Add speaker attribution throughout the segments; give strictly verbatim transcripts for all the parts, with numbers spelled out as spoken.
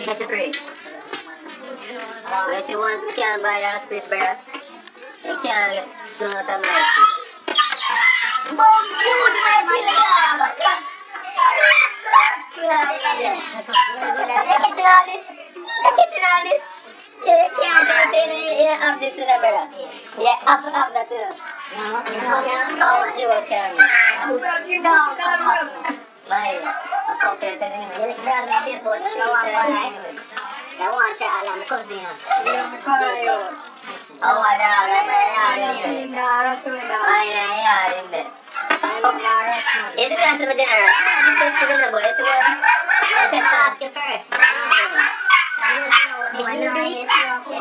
Speaker 1: Catch a break. Let's see once we can buy a split bear. You can't do nothing like it. Boom! You would like to the kitchen artist. The kitchen artist. You can't say you have this in a bear. Yeah, up, up that too. Oh, you can. No, no, no. My, okay, then you can't see what you want. I want you all my cousin. Oh, I know. I know. It's a class of a general. This is the boy. It's a one. Let's ask it first. If you do it,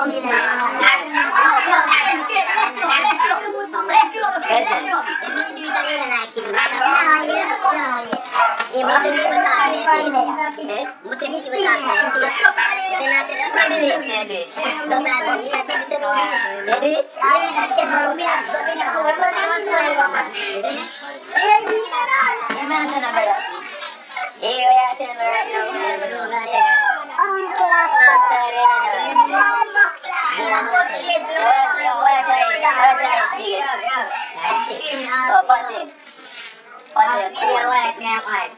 Speaker 1: oh, pati. Pati. Iya, wait, nga, wait.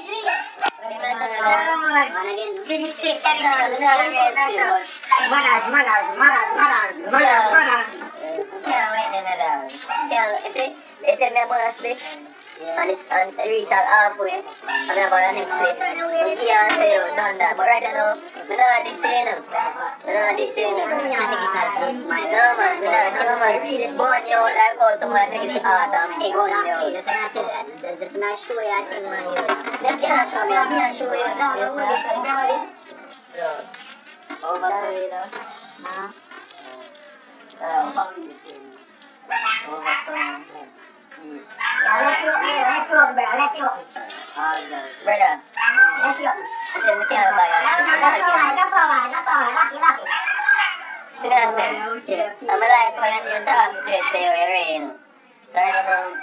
Speaker 1: Maras, maras, maras, maras, maras, maras. Kaya, wait, na na. Kaya, isi, isi na mo na split. And it's on reach out halfway. I'm going to the next place. Kaya sa'yo, done that. But right now, I'm not this scene. I'm not this scene. No, man. No, man. Born you out like how someone take it to art and born you out. Just not show you a thing, man. They can't show me. I can't show you. Remember this? Bro. Overstory, though. Huh? Overstory. Yeah, let's go, let's go, bro, let's go. Brother, let's go. I said, we can't buy it. That's alright, that's alright, lucky, lucky. See what I'm saying? I'm like when you talk straight, say you're rain. So I don't know,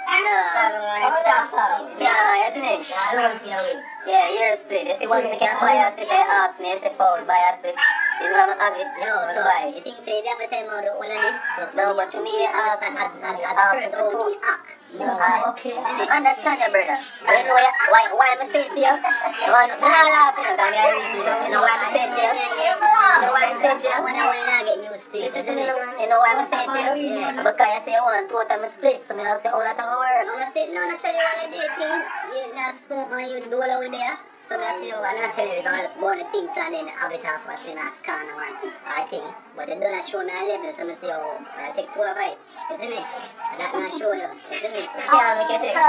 Speaker 1: no. Yeah, isn't it? Yeah, you're a split. You see, once we can't buy a split, they ask me, I say, Paul, buy a split. Is what I'm having. No, so why? You think say never tell me all of this? No, but you mean ask and ask to act. No, okay. Understand your brother. You know why, why, why I'm saying to you? You want to laugh, you know, you know why I'm saying to you? You know why I'm saying to you? When I want to get used to it. You know why I'm saying to you? Yeah. Because you say you want two times split, so I say, oh, that's how it works. I'm saying, no, naturally, when you do a thing, you just spoon and you do it over there. So I say, oh, naturally, you just burn the things and then have it off what's in a scan one, I think. But you don't show me a level, so I say, oh, I'll take two of it. You see me? And that not show you. You see me? Yeah, we can take two.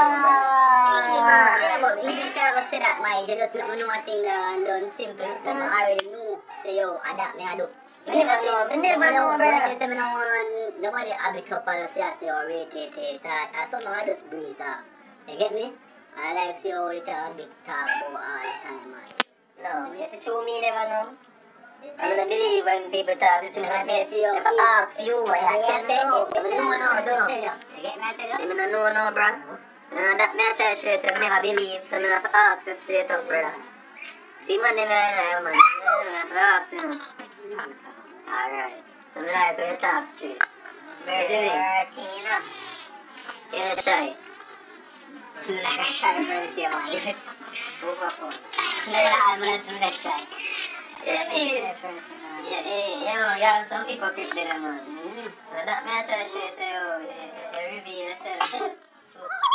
Speaker 1: Yeah, but even if I say that, my, you just let me know a thing and done simple. So I already know, say, yo, adapt me, I do. I never know, I never know, brother. I say, I don't want, nobody have it up and say, I say, oh, wait, wait, wait, that. I saw I just breeze off. You get me? I like see all the time, big talk about all the time, man. No, you see, true me never know. I don't believe when people talk the truth. If I ask you, I can't know. I don't know, though. You get me, I tell you? I don't know, no, bro. No, that me I try to straight, so I never believe, so I have to ask you straight up, brother. See, man, never know, man. I have to ask you. Alright. So I like to talk straight. You see me? You're shy. Like a shy birthday, man. Overcome. I'm not too shy. Yeah, yeah, yeah, yeah, some people keep them, man. So that me I try to say, oh, you reveal yourself.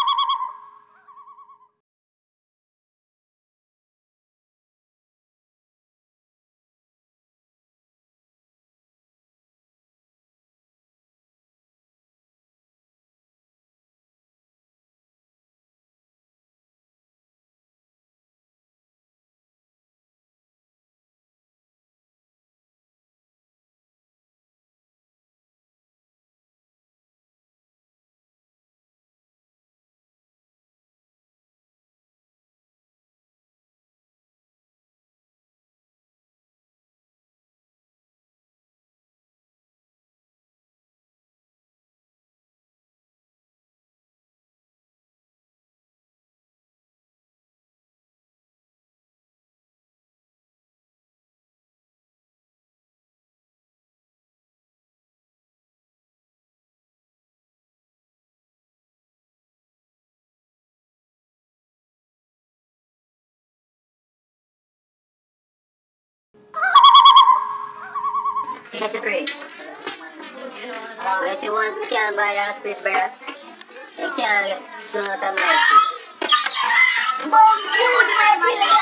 Speaker 1: catch a free. Well, see, once we can't buy a split, brother, you can't get no time like it. Boom! You would not kill me!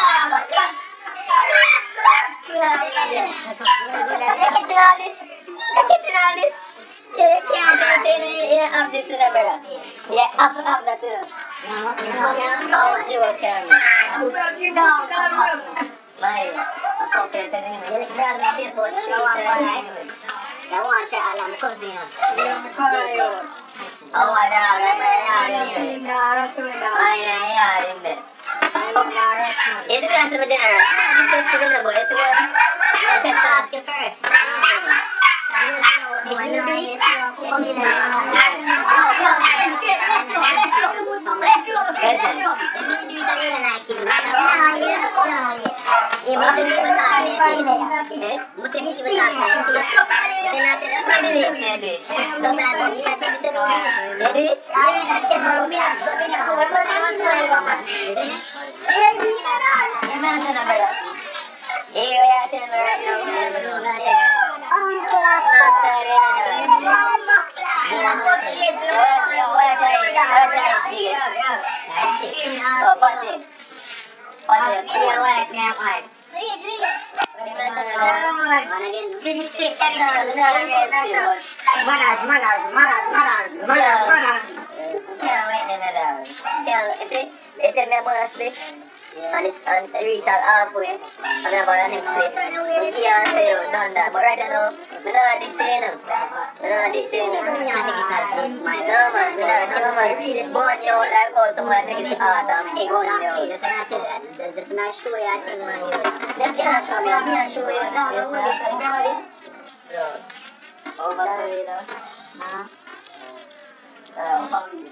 Speaker 1: You're catching all this? You're catching all this? Yeah, you can't just say that you have this in a brother. Yeah, up, up that too. Oh, joke, Cameron. My, I'm okay, telling you, you're not going to watch you. I want to share my cousin. Oh, I know, I'm in there. It's a glass of a general. This is the little boy, it's a one. I said to ask you first. If you do it, come in there. Listen, if you do it, I don't like it. You must see what's happening. Eh? Must see what's happening. Then I said, I'm going to do it. So bad, but me, I tell you, so do it. Do it? Yeah, I said, I'm going to do it. You man said, brother. Yeah, we are telling me right now. I'm not telling you. And it's and reach out halfway and I'm about the next place. We can't say you done that, but right now, we're not this saying them. We're not this saying them. No man, we're not, no man. Burn you out like how someone take it out and burn you out. Just not show you a thing, man. They can't show me, me and show you. Remember this? So, over to you now. Over to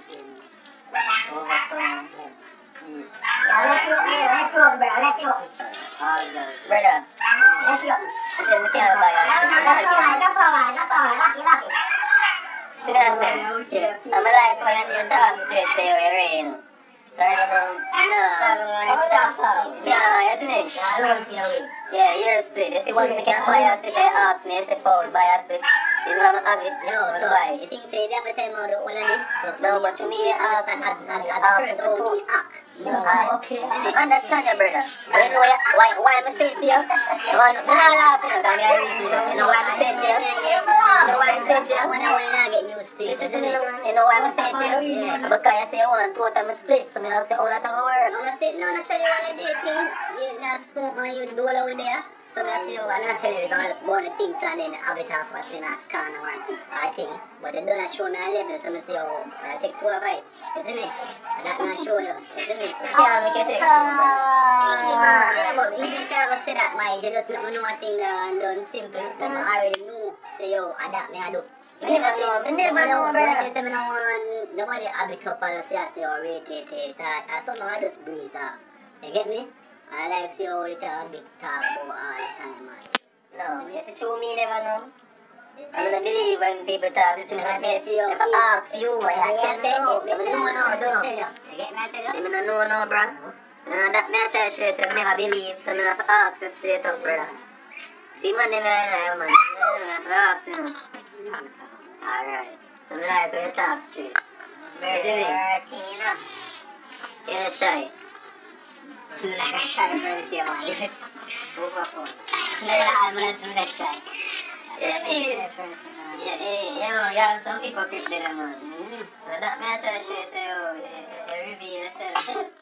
Speaker 1: you. Yeah, let's look, let's look, brother, let's look. Brother, let's look. I said, we can't buy it. That's alright, that's alright, that's alright, lucky, lucky. See what I'm saying? I'm like when you talk straight, say you're rain. So I don't know, no. Yeah, isn't it? Yeah, you're a split. You see, once we can't buy a split, they ask me, I say, Paul, buy a split. Is what I'm having. No, so why? You think say never tell me the whole of this? No, but you need to ask and ask how me act. No, okay. Understand your brother. So you know why, why, why I'm saying to you? I'm not laughing at me, I reason. You know why I'm saying to you? You know why I'm saying to you? When I want to get used to it. You know why I'm saying to you? Yeah. Because you say you want two time split, so I say, oh, that's how it works. I'm saying, no, actually, when I do a thing, you just put on you do all over there. So I say, oh, naturally, we're going to just burn the things and then have it off as in a scan or I think. But they don't show me a level, so I say, oh, I'll take two of it. Isn't it? And that not show you. Isn't it? Yeah, we can take two. Yeah, but even if I ever say that, my, they just let me know one thing and done simple. So I already know. Say, yo, adapt me, I do. I never know, I never know, brother. I say, I don't want nobody have it up and say, I say, oh, rate it, it, that. I saw I just breeze off. You get me? I like see all the time, big talk about all the time, man. No, you see, true me never know. I don't believe when people talk the truth. If I ask you, I can't know. So I don't know, so. You get me, I tell you? I don't know, no, bro. And that me I try to straight, so I never believe, so I have to ask you straight up, brother. See, man, never know, man. I have to ask you. Alright. So I like to talk straight. See me? You're shy. Like a shy birthday, man. I'm not shy. Yeah, yeah, yeah, yeah, some hypocrite there, man. So that me I try to say, oh, you reveal yourself.